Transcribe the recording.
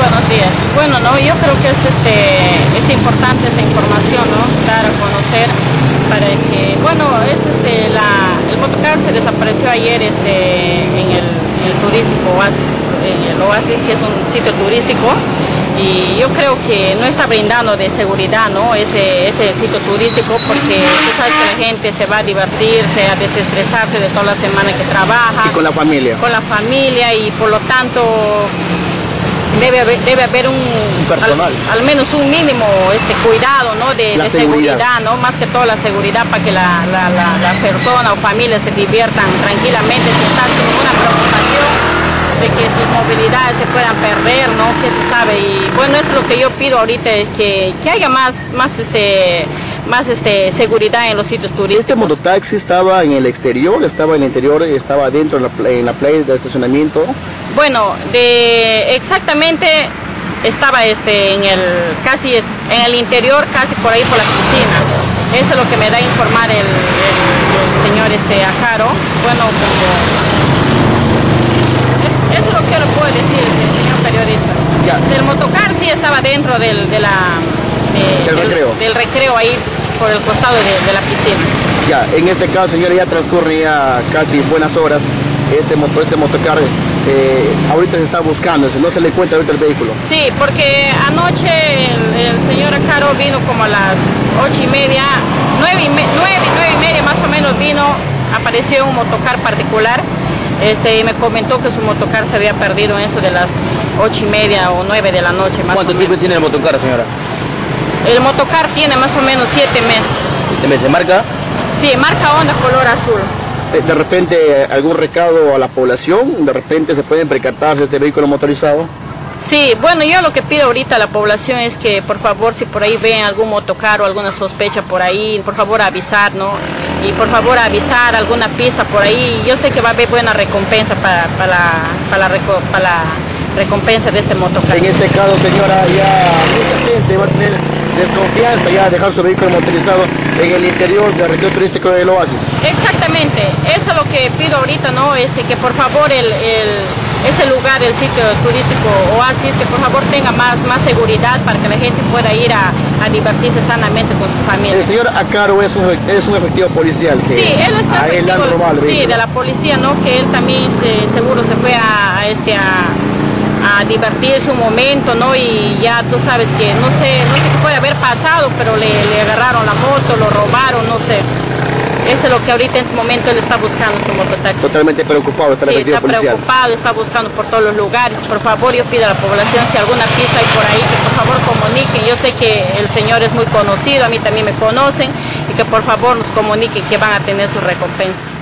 buenos días. Bueno, no, yo creo que es importante esta información, ¿no? Dar a conocer para que, bueno, el motocar se desapareció ayer en el turístico Oasis, en el Oasis, que es un sitio turístico, y yo creo que no está brindando de seguridad, ¿no? Ese sitio turístico, porque tú sabes que la gente se va a divertirse, a desestresarse de toda la semana que trabaja. Y con la familia. Con la familia, y por lo tanto debe haber un personal, al menos un mínimo cuidado, ¿no? de seguridad, ¿no? Más que todo la seguridad, para que la persona o familia se diviertan tranquilamente sin estar sin ninguna preocupación de que sus movilidades se puedan perder, ¿no? Que se sabe. Y bueno, eso es lo que yo pido ahorita, es que haya más seguridad en los sitios turísticos. ¿Este mototaxi estaba en el exterior, estaba en el interior, estaba dentro en la playa de estacionamiento? Bueno, exactamente estaba casi en el interior, casi por ahí por la piscina. Eso es lo que me da a informar el señor Ajaro. Bueno, eso es lo que yo le puedo decir, señor periodista. El motocar sí estaba dentro del recreo ahí por el costado de la piscina. Ya, en este caso, señora, ya transcurre ya casi buenas horas. Este motocar ahorita se está buscando, no se le encuentra ahorita el vehículo. Sí, porque anoche el señor Ajaro vino como a las 8:30, 9:30 más o menos vino, apareció un motocar particular. Y me comentó que su motocar se había perdido en eso de las 8:30 o 9 de la noche. ¿Cuánto tiempo tiene el motocar, señora? El motocar tiene más o menos 7 meses. ¿7 meses? ¿Marca? Sí, marca Honda color azul. De repente, ¿algún recado a la población? ¿De repente se pueden percatar de este vehículo motorizado? Sí, bueno, yo lo que pido ahorita a la población es que, por favor, si por ahí ven algún motocar o alguna sospecha por ahí, por favor avisar, ¿no? Y por favor avisar alguna pista por ahí. Yo sé que va a haber buena recompensa para la recompensa de este motocar. En este caso, señora, ya mucha gente va a tener desconfianza ya de dejar su vehículo motorizado en el interior del recreo turístico del Oasis. Exactamente, eso es lo que pido ahorita, ¿no? Que por favor ese lugar, el sitio turístico Oasis, que por favor tenga más seguridad para que la gente pueda ir a divertirse sanamente con su familia. El señor Ajaro es un efectivo policial. Que sí, él es efectivo, de la policía, ¿no? Que él también seguro se fue a divertirse un momento, ¿no? Y ya tú sabes que no sé qué puede haber pasado, pero le agarraron la moto, lo robaron, no sé. Eso es lo que ahorita en este momento él está buscando, su mototaxi. Totalmente preocupado, está policial. Preocupado, está buscando por todos los lugares. Por favor, yo pido a la población, si alguna pista hay por ahí, que por favor comuniquen. Yo sé que el señor es muy conocido, a mí también me conocen, y que por favor nos comuniquen que van a tener su recompensa.